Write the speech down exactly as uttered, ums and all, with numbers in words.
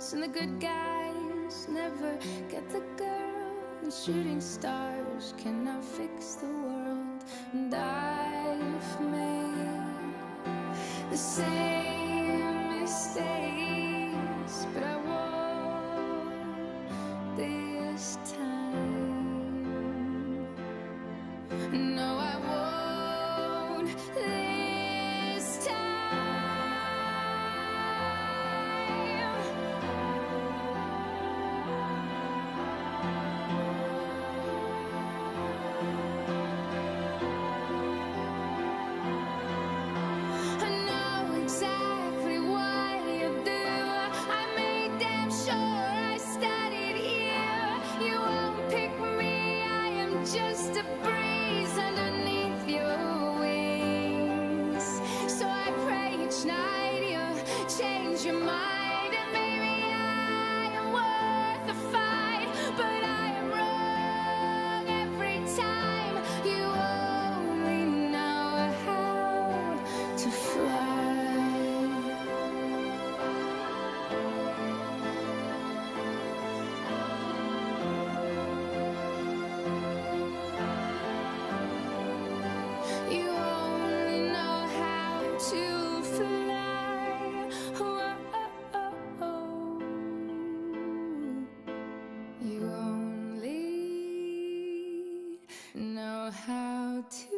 heroes and the good guys never get the girl, and shooting stars cannot fix the world. And I've made the same mistakes, but I won't this time. No, I won't this time. I know exactly what you do. I made damn sure I studied here. You won't pick me, I am just a breeze underneath your wings. So I pray each night you change your mind, and maybe I am worth a fight, but I am wrong every time. You only know how to fly. You only know how to fly. Whoa. You only know how to